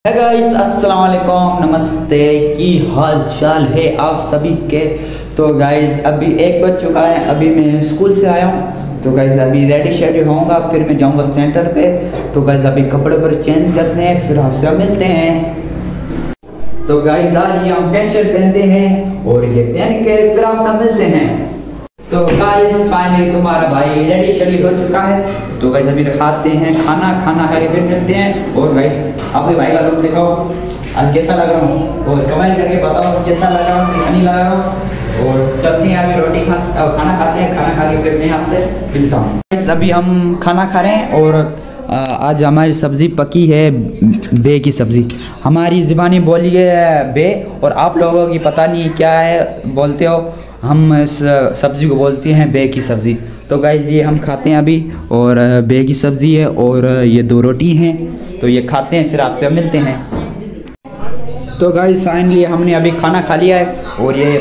Guys अस्सलाम वालेकुम, नमस्ते। की हाल चाल है आप सभी के। तो गाइस अभी 1 बज चुका है, अभी मैं स्कूल से आया हूँ। तो गाइस अभी रेडी शेडी होऊंगा, फिर मैं जाऊंगा सेंटर पे। तो गाइस अभी कपड़े पर चेंज करते हैं, फिर आपसे मिलते हैं। तो गाइस आज ये हम पैंट शर्ट पहनते हैं और ये पहन के फिर आपसे मिलते हैं। तो गाइस फाइनली तुम्हारा भाई रेडी शेडी हो चुका है। तो गाइस अभी खाते हैं खाना खा के फिर मिलते हैं। और गाइस आपके भाई का लुक दिखाओ, आज कैसा लग रहा हूँ और कमेंट करके बताओ कैसा लग रहा हूँ, कैसा नहीं लग रहा हूँ। और चलते हैं अभी खाना खाते हैं, खाना खा के फिर मैं आपसे मिलता हूँ। गाइस अभी हम खाना खा रहे हैं और आज हमारी सब्ज़ी पकी है बे की सब्ज़ी। हमारी ज़बानी बोली है बे और आप लोगों की पता नहीं क्या है बोलते हो। हम इस सब्ज़ी को बोलते हैं बे की सब्ज़ी। तो गाइस ये हम खाते हैं अभी और बे की सब्ज़ी है और ये 2 रोटी हैं। तो ये खाते हैं फिर आपसे मिलते हैं। तो गाइस फाइनली हमने अभी खाना खा लिया है और ये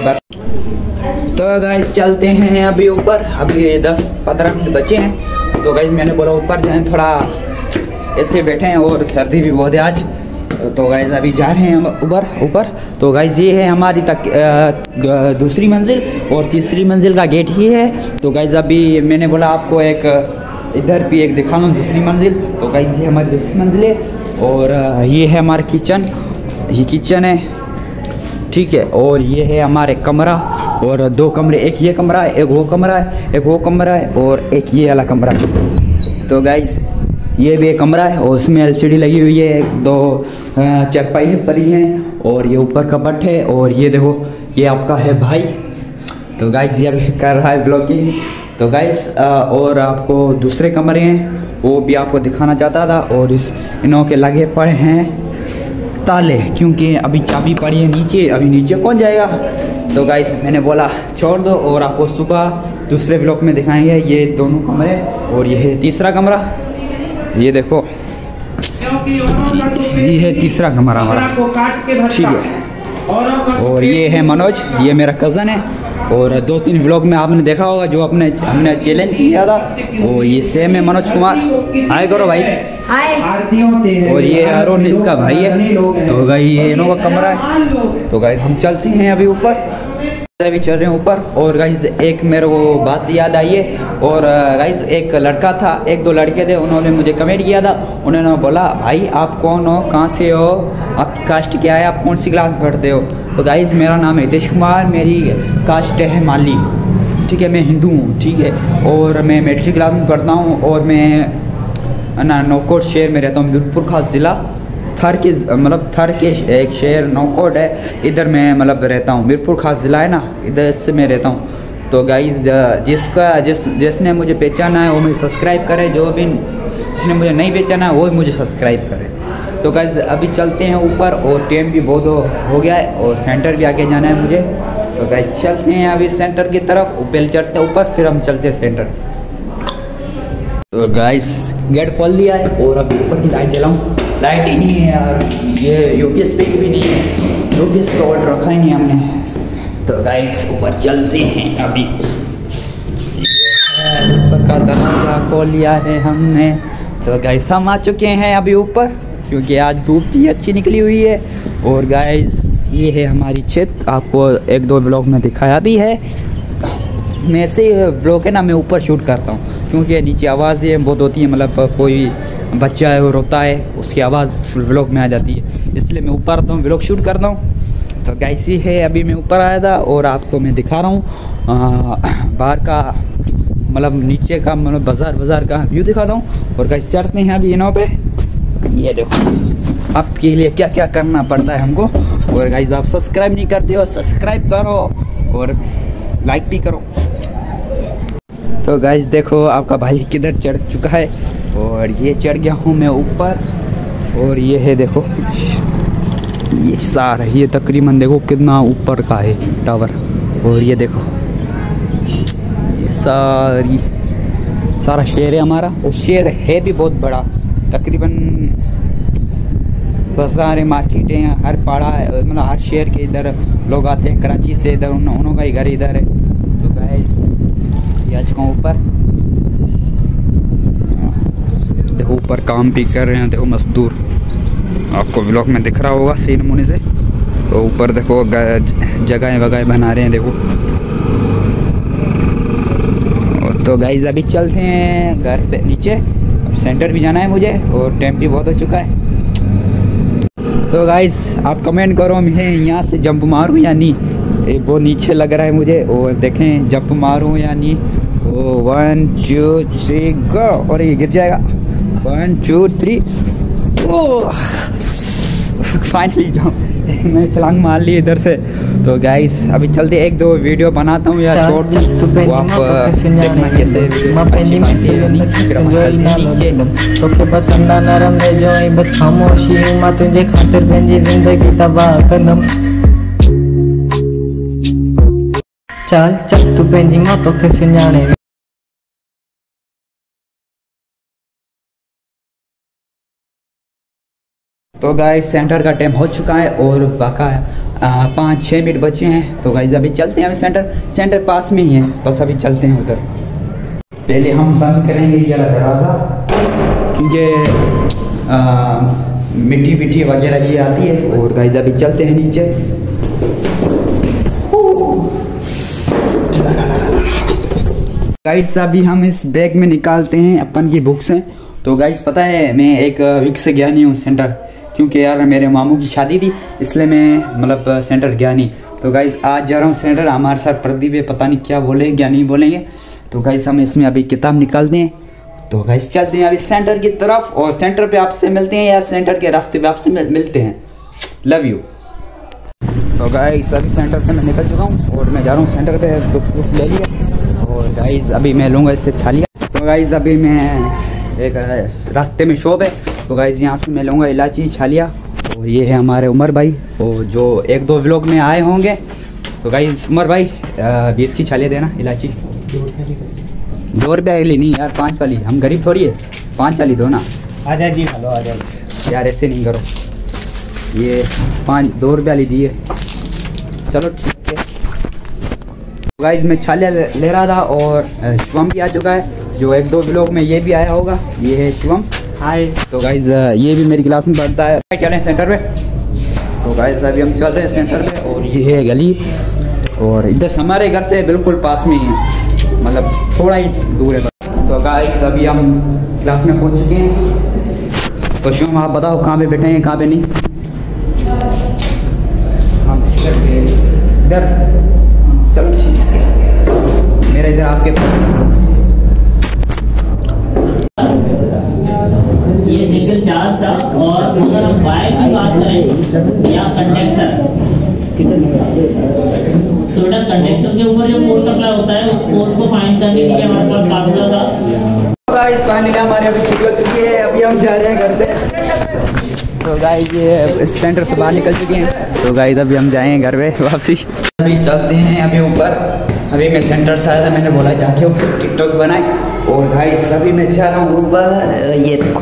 तो गाइस चलते हैं अभी ऊपर। अभी 10-15 मिनट बचे हैं। तो गाइस मैंने बोला ऊपर जाएं, थोड़ा ऐसे बैठे हैं और सर्दी भी बहुत है आज। तो गाइस अभी जा रहे हैं ऊपर। तो गाइस ये है हमारी दूसरी मंजिल और तीसरी मंजिल का गेट ही है। तो गाइस अभी मैंने बोला आपको एक इधर भी एक दिखा लूँ दूसरी मंजिल। तो गाइस ये हमारी दूसरी मंजिल है और ये है हमारा किचन। ये किचन है, ठीक है। और ये है हमारे कमरा और 2 कमरे, एक ये कमरा है, एक वो कमरा है, एक वो कमरा है और एक ये वाला कमरा है। तो गाइस ये भी एक कमरा है और उसमें LCD लगी हुई है, 2 चारपाई पड़ी हैं और ये ऊपर कपट है। और ये देखो ये आपका है भाई। तो गाइस ये अभी कर रहा है ब्लॉगिंग। तो गाइस और आपको दूसरे कमरे हैं वो भी आपको दिखाना चाहता था। और इनों के लगे पड़े हैं ताले, क्योंकि अभी चाबी पड़ी है नीचे, अभी नीचे कौन जाएगा। तो गाइस मैंने बोला छोड़ दो और आपको सुबह दूसरे ब्लॉग में दिखाएंगे ये दोनों कमरे। और ये है तीसरा कमरा, ये देखो ये है तीसरा कमरा हमारा, ठीक है। और ये है मनोज, ये मेरा कज़न है। और 2-3 ब्लॉग में आपने देखा होगा जो हमने चैलेंज किया था, वो ये सेम है मनोज कुमार। हाय करो भाई। हाय। और ये अरुण इसका भाई है। तो गाइस ये इनों का कमरा है। तो गाइस हम चलते हैं अभी ऊपर, अभी चल रहे हैं ऊपर। और गाइस एक मेरे को बात याद आई है। और गाइस एक लड़का था, 1-2 लड़के थे, उन्होंने मुझे कमेंट किया था। उन्होंने बोला भाई आप कौन हो, कहाँ से हो, आपकी कास्ट क्या है, आप कौन सी क्लास में पढ़ते हो। तो गाइस मेरा नाम है हितेश कुमार, मेरी कास्ट है माली, ठीक है। मैं हिंदू हूँ, ठीक है। और मैं मैट्रिक क्लास में पढ़ता हूँ और मैं नौकोट शहर में रहता हूँ, मीरपुर खास ज़िला। थर के एक शहर नौकोट है, इधर मैं रहता हूँ। मीरपुर खास ज़िला है ना, इधर से मैं रहता हूँ। तो गाइस जिसने मुझे पहचाना है वो मुझे सब्सक्राइब करे, जिसने मुझे नहीं पहचाना है वो मुझे सब्सक्राइब करे। तो गाइस अभी चलते हैं ऊपर और टाइम भी बहुत हो गया है और सेंटर भी आके जाना है मुझे। तो गाइस चलते हैं अभी सेंटर की तरफ, पहले चढ़ते हैं ऊपर फिर हम चलते हैं सेंटर। तो गाइस गेट खोल दिया है और अभी ऊपर की लाइट जलाऊँ, लाइट ही नहीं है यार। ये UPS पे भी नहीं है, UPS का ऑर्डर रखा ही नहीं हमने। तो गाइस ऊपर चलते हैं अभी। ऊपर का दरवाजा खोल लिया है हमने। तो गाइस हम आ चुके हैं अभी ऊपर, क्योंकि आज धूप भी अच्छी निकली हुई है। और गाइस ये है हमारी छत, आपको 1-2 ब्लॉग में दिखाया भी है। मैं से ब्लॉग है ना, मैं ऊपर शूट करता हूँ क्योंकि नीचे आवाज़ें बहुत होती हैं, कोई बच्चा है वो रोता है, उसकी आवाज़ व्लॉग में आ जाती है, इसलिए मैं ऊपर आता हूँ, व्लॉग शूट करता हूँ। तो गाइस ये है अभी मैं ऊपर आया था और आपको मैं दिखा रहा हूँ बाहर का नीचे का बाज़ार का व्यू दिखाता हूँ। और गाइस चढ़ते हैं अभी इनों पे। ये देखो आपके लिए क्या क्या करना पड़ता है हमको। और गाइस आप सब्सक्राइब नहीं करते हो, सब्सक्राइब करो और लाइक भी करो। तो गाइस देखो आपका भाई किधर चढ़ चुका है और ये चढ़ गया हूँ मैं ऊपर। और ये है देखो ये सारा, ये तकरीबन देखो कितना ऊपर का है टावर। और ये देखो सारा शहर है हमारा, और शहर है भी बहुत बड़ा, तकरीबन बाज़ार मार्केटें हैं, हर पाड़ा है, हर शहर के इधर लोग आते हैं, कराची से इधर उन्हों का ही घर इधर है। तो गाइस ये आ चुका हूँ ऊपर, देखो ऊपर काम भी कर रहे हैं, देखो मजदूर। आपको व्लॉग में दिख रहा होगा सही नमूने से। तो ऊपर देखो जगह वगैरह बना रहे हैं देखो। तो गाइस अभी चलते हैं घर पे नीचे, अब सेंटर भी जाना है मुझे और टाइम भी बहुत हो चुका है। तो गाइस आप कमेंट करो मैं यहाँ से जंप मारूँ या नहीं, वो नीचे लग रहा है मुझे, और देखें जंप मारूँ या नहीं। ओ 1 2 3 गो, और ये गिर जाएगा। 1 2 3 ओह फाइनली मैं छलांग मार ली इधर से। तो गाइस अभी चलते एक दो वीडियो बनाता हूँ या शॉर्ट, वो आप देखना कैसे तोखे पसंद नरम दे जो बस खामोशी मां तुझे खातिर पंहिंजी जिंदगी तबाह कंदम। चल चल तू पंहिंजी मां तोखे सुञाणे। तो गाइस सेंटर का टाइम हो चुका है और बाका 5-6 मिनट बचे हैं। तो गाइस अभी चलते हैं, अभी सेंटर पास में ही है, बस अभी चलते हैं उधर। पहले हम बंद करेंगे ये दरवाज़ा, क्योंकि मिट्टी वगैरह ये आती है। और गाइस अभी चलते हैं नीचे। गाइस अभी हम इस बैग में निकालते हैं अपन की बुक्स हैं। तो गाइस पता है मैं एक वीक से गया नहीं हूँ सेंटर, क्योंकि यार मेरे मामू की शादी थी, इसलिए मैं मतलब सेंटर गया नहीं। तो गाइस आज जा रहा हूँ सेंटर, हमारे साथ प्रदीप है, पता नहीं क्या बोलेंगे क्या नहीं बोलेंगे। तो गाइस हम इसमें अभी किताब निकालते हैं। तो गाइस चलते हैं अभी सेंटर की तरफ, और सेंटर पे आपसे मिलते हैं या सेंटर के रास्ते पे आपसे मिलते हैं। Love you. तो गाइस अभी सेंटर से मैं निकल चुका हूँ और मैं जा रहा हूँ सेंटर पे, बुक्स ले लिया। और गाइस अभी मैं लूँगा इससे छालिया। तो गाइस अभी मैं एक रास्ते में शॉप है, तो गाइस यहाँ से मैं लूँगा इलायची छालिया। और ये है हमारे उमर भाई, और जो 1-2 व्लॉग में आए होंगे। तो गाइस उमर भाई 20 की छालिया देना इलायची। 2 रुपये वाली नहीं यार, 5 वाली, हम गरीब थोड़ी है, 5 वाली दो ना। आजा जी हेलो आजा यार ऐसे नहीं करो, ये 2 रुपये वाली दी है, चलो ठीक है। गाइस मैं छालिया ले रहा था और शिवम भी आ चुका है, जो 1-2 व्लॉग में ये भी आया होगा। ये है शिवम, हाय। तो गाइस ये भी मेरी क्लास में पढ़ता है। चलें सेंटर पे। तो गाइस अभी हम चल रहे हैं सेंटर पे, और ये है गली, और इधर हमारे घर से बिल्कुल पास में ही है, मतलब थोड़ा ही दूर है। तो गाइस अभी हम क्लास में पहुंच चुके हैं। तो शिवम आप बताओ कहाँ पे बैठे हैं कहाँ पे नहीं। हम इधर, चलो ठीक है, मेरा इधर आपके ये सिंगल चार्ज था। और अगर हम वायर की बात करें या कंडक्टर, टोटल कंडक्टर के ऊपर जो फोर्स सप्लाई होता है उस फोर्स को फाइंड करने के लिए हमारे पास फार्मूला था। गाइस फाइनली हमारे अभी छुट्टी हो चुकी है, अभी हम जा रहे हैं घर पे। तो गाइस ये सेंटर से बाहर निकल चुके हैं। तो गाइस अभी हम जाएंगे घर पे वापसी। अभी चलते हैं अभी ऊपर। अभी मैं सेंटर से आया था, मैंने बोला जाके ऊपर टिकटॉक बनाए। और गाइस अभी मैं जा रहा हूँ ऊपर, ये देखो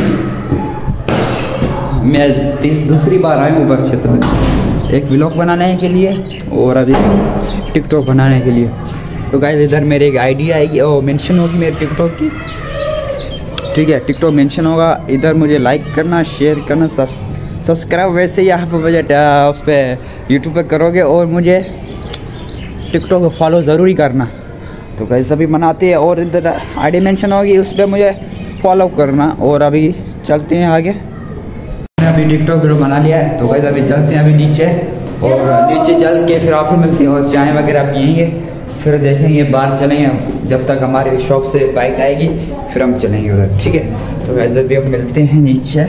मैं दूसरी बार आया हूँ ऊपर क्षेत्र में, एक व्लॉग बनाने के लिए और अभी टिकटॉक बनाने के लिए। तो गाइस इधर मेरी एक आईडी आएगी और मेंशन होगी मेरे टिकटॉक की, ठीक है, टिकटॉक मेंशन होगा। इधर मुझे लाइक करना, शेयर करना, सब्सक्राइब वैसे ही आप मुझे उस पर यूट्यूब पे करोगे, और मुझे टिकटॉक को फॉलो ज़रूरी करना। तो गाइस अभी बनाते हैं, और इधर आईडी मेंशन होगी, उस पर मुझे फॉलो करना। और अभी चलते हैं आगे। अभी टिकटॉक वीडियो बना लिया है। तो गाइस अभी चलते हैं अभी नीचे, और नीचे चल के फिर आपसे मिलते हैं और चाय वगैरह पियेंगे, फिर देखेंगे बाहर चलेंगे जब तक हमारे शॉप से बाइक आएगी, फिर हम चलेंगे उधर, ठीक है। तो गाइस अभी हम मिलते हैं नीचे।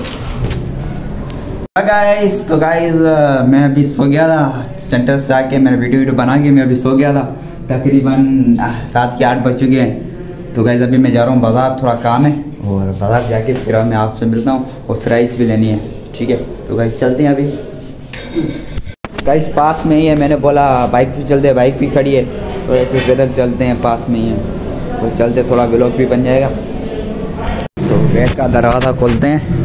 गाइस तो गाइस मैं अभी सो गया था, सेंटर से आके मैंने वीडियो बना के मैं अभी सो गया था। तकरीबन रात के 8 बज चुके हैं। तो गाइस अभी मैं जा रहा हूँ बाज़ार, थोड़ा काम है, और बाज़ार जाके फिर मैं आपसे मिलता हूँ, और फ्राइज़ भी लेनी है, ठीक है। तो गाइस चलते हैं अभी। गाइस पास में ही है, मैंने बोला बाइक भी चलते हैं, बाइक भी खड़ी है, तो ऐसे पैदल चलते हैं, पास में ही है, तो चलते थोड़ा व्लॉग भी बन जाएगा। तो गेट का दरवाज़ा खोलते हैं।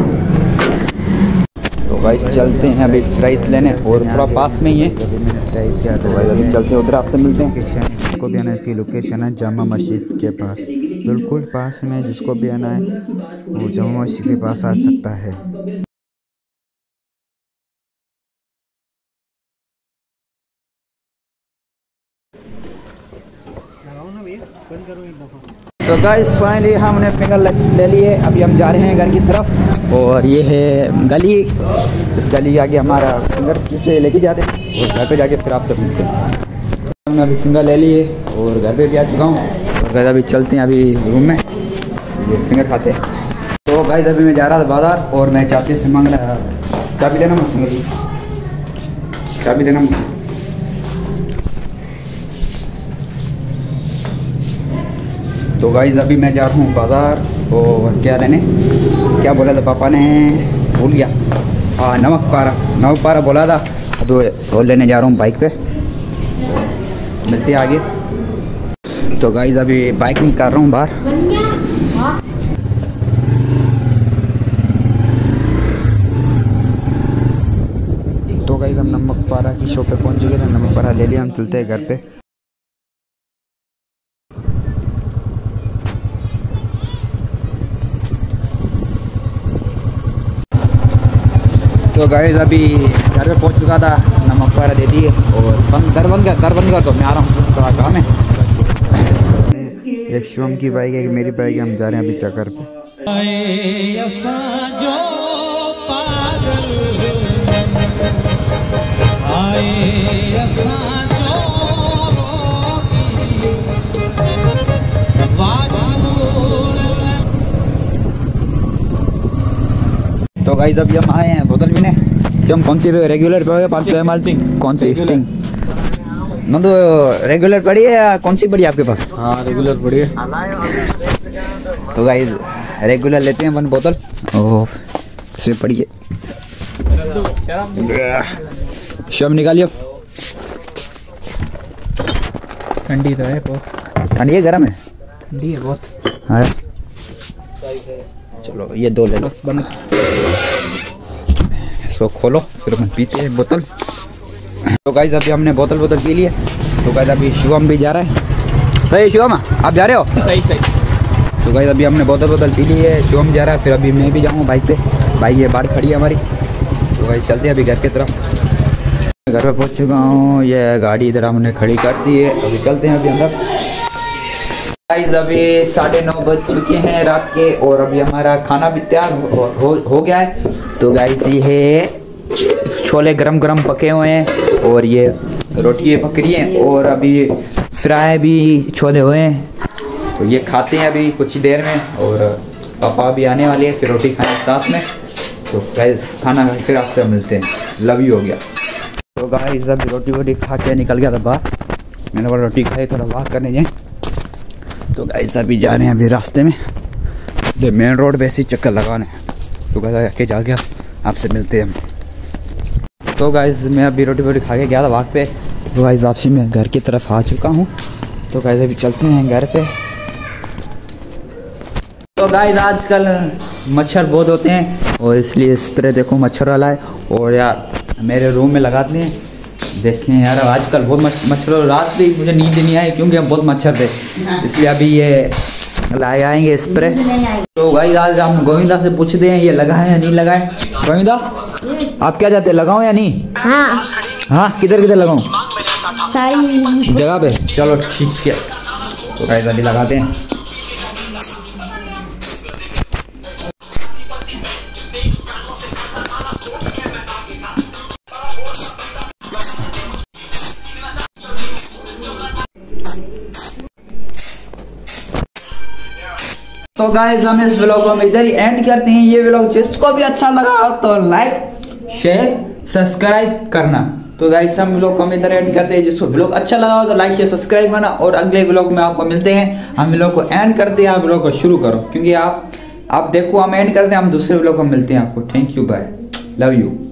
तो गाइस चलते हैं अभी फ्राइज़ लेने, और थोड़ा पास में ही है, तो गाइस अभी चलते हैं उधर, आपसे मिलते हैं। जिसको भी आना है, इसकी लोकेशन है जामा मस्जिद के पास, बिल्कुल पास में। जिसको भी आना है वो जामा मस्जिद के पास आ सकता है। तो गाइस फाइनली हमने फिंगर ले लिए, अभी हम जा रहे हैं घर की तरफ। और ये है गली, इस गली आगे हमारा फिंगर से लेके जाते हैं और घर पे जाके फिर आपसे मिलते हैं। हमने अभी फिंगर ले लिए और घर पे भी आ चुका हूँ और घर अभी चलते हैं अभी रूम में, ये फिंगर खाते हैं। तो गाइस अभी मैं जा रहा था बाजार और मैं चाची से मांग रहा, चाबी देना मुझे, चाबी देना। तो गाइस अभी मैं जा रहा हूँ बाज़ार और क्या लेने, क्या बोला था पापा ने, भूल गया। हाँ नमक पारा बोला था, अब वो लेने जा रहा हूँ बाइक पे, मिलते हैं आगे। तो गाइस अभी बाइक निकाल रहा हूँ बाहर। तो गाइस हम नमक पारा की शॉप पे पहुंच चुके थे, नमक पारा ले लिया, हम चलते हैं घर पे। तो गाइस अभी घर पे पहुंच चुका था, नमक पारा दे दिए और घर बंद गया। तो मैं आ रहा हूँ, थोड़ा काम है। एक शिवम की बाइक है, एक मेरी बाइक है, हम जा रहे हैं अभी चक्कर पे। तो गाइस अभी हम आए हैं बोतल पीने। हम कौन सी रेगुलर पे हो गया 500 ml, कौन सी स्टिंग न तो रेगुलर पड़ी है या कौन सी पड़ी है आपके पास? हाँ रेगुलर पड़ी है। तो गाइस रेगुलर लेते हैं 1 बोतल और इसमें पड़ी है। शम निकालियो, ठंडी तो है बहुत, ठंडी है गर्म है? ठंडी है बहुत। हाँ चलो ये 2 ले लो, इसको खोलो फिर हम पीते हैं बोतल। तो गाइस अभी हमने बोतल पी ली है। तो गाइस अभी शिवम भी जा रहा है। सही शिवम, आप जा रहे हो? सही। तो गाइस अभी हमने बोतल पी ली है, शिवम जा रहा है, फिर अभी मैं भी जाऊँगा बाइक पे। बाइक ये बाहर खड़ी है हमारी। तो गाइस चलते हैं अभी घर की तरफ। घर पे पहुँच चुका हूँ, ये गाड़ी इधर हमने खड़ी कर दी है, अभी चलते हैं अभी अंदर। गाइस अभी 9:30 बज चुके हैं रात के और अभी हमारा खाना भी तैयार हो गया है। तो गाइस ये है छोले गरम पके हुए हैं और ये रोटी पक रही है और अभी फ्राई भी छोले हुए हैं। तो ये खाते हैं अभी कुछ ही देर में और पापा भी आने वाले हैं, फिर रोटी खाएं साथ में। तो गाइस खाना फिर आपसे मिलते हैं, लव यू हो गया। तो गाइस अभी रोटी खा के निकल गया था बाहर, मैंने बोला रोटी खाई थोड़ा वॉक करने जाए। तो गाइस अभी जा रहे हैं अभी रास्ते में, जो मेन रोड पे ऐसे चक्कर लगाने। तो गाइस आके जा गया, आपसे मिलते हैं हम। तो गाइस मैं अभी रोटी खा के गया था वॉक पे। तो गाइस वापसी में घर की तरफ आ चुका हूँ। तो गाइस अभी चलते हैं घर पे। तो गाइस आजकल मच्छर बहुत होते हैं और इसलिए स्प्रे देखो मच्छर वाला है और यार मेरे रूम में लगाते हैं। देखें यार आजकल बहुत मच्छर, रात भी मुझे नींद नहीं आई क्योंकि हम बहुत मच्छर थे, इसलिए अभी ये लाए आएंगे स्प्रे। तो गाइस आज हम गोविंदा से पूछते हैं ये लगाए या नहीं लगाए। गोविंदा आप क्या चाहते हैं, लगाओ या नहीं? हाँ किधर लगाऊं? सारी जगह पे, चलो ठीक है। तो गाइस अभी लगाते हैं। तो गाइस हम इस व्लॉग को हम इधर ही एंड करते हैं। ये व्लॉग जिसको भी अच्छा लगा तो लाइक शेयर सब्सक्राइब करना। तो गाइस हम व्लॉग को हम इधर एंड करते हैं। जिसको व्लॉग अच्छा लगा हो तो लाइक शेयर सब्सक्राइब करना और अगले व्लॉग में आपको मिलते हैं। हम व्लॉग को एंड करते हैं, आप व्लॉग को शुरू करो क्योंकि आप देखो हम एंड करते हैं, हम दूसरे व्लॉग को मिलते हैं आपको। Thank you, bye, love you.